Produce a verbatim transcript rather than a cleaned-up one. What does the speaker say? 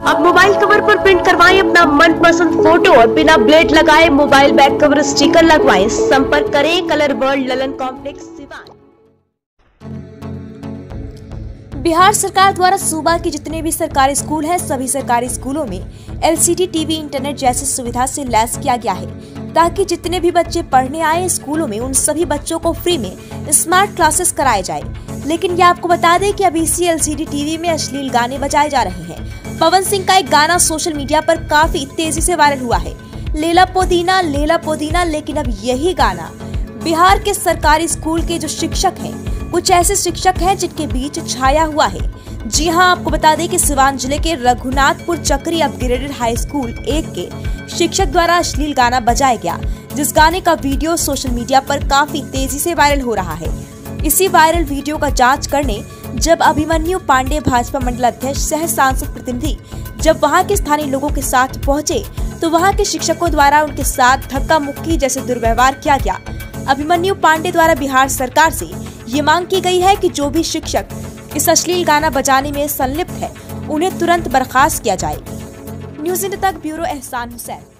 अब mobile cover पर print करवाएं अपना मनपसंद फोटो और बिना ब्लेड लगाए मोबाइल बैक कवर स्टिकर लगवाएं। संपर्क करें colour world Lalan complex Siwan. Bihar सरकार द्वारा सूबा के जितने भी सरकारी स्कूल हैं, सभी सरकारी स्कूलों में एलसीडी टीवी इंटरनेट जैसी सुविधा से लैस किया गया है, ताकि जितने भी बच्चे पढ़ने आए स्कूलों में उन सभी बच्चों को फ्री में स्मार्ट क्लासेस कराए जाए। लेकिन ये आपको बता दें कि अभी इसी एलसीडी टीवी में अश्लील गाने बजाए जा रहे हैं। पवन सिंह का एक गाना सोशल मीडिया पर काफी तेजी से वायरल हुआ है, लेला पुदीना लेला पुदीना। लेकिन अब यही गाना बिहार के सरकारी स्कूल के जो शिक्षक हैं, कुछ ऐसे शिक्षक हैं जिनके बीच छाया हुआ है। जी हां, आपको बता दें कि सिवान जिले के रघुनाथपुर चक्री अपग्रेडेड हाई स्कूल एक के शिक्षक द्वारा अश्लील गाना बजाया गया, जिस गाने का वीडियो सोशल मीडिया पर काफी तेजी से वायरल हो रहा है। इसी वायरल वीडियो का जांच करने जब अभिमन्यु पांडे भाजपा मंडल अध्यक्ष सह सांसद प्रतिनिधि जब वहां के स्थानीय लोगों के साथ पहुंचे, तो वहां के शिक्षकों द्वारा उनके साथ धक्का मुक्की जैसे दुर्व्यवहार किया गया। अभिमन्यु पांडे द्वारा बिहार सरकार से ये मांग की गई है कि जो भी शिक्षक इस अश्लील गाना बजाने में संलिप्त है, उन्हें तुरंत बर्खास्त किया जाए। न्यूज़ इंडिया तक ब्यूरो एहसान हुसैन।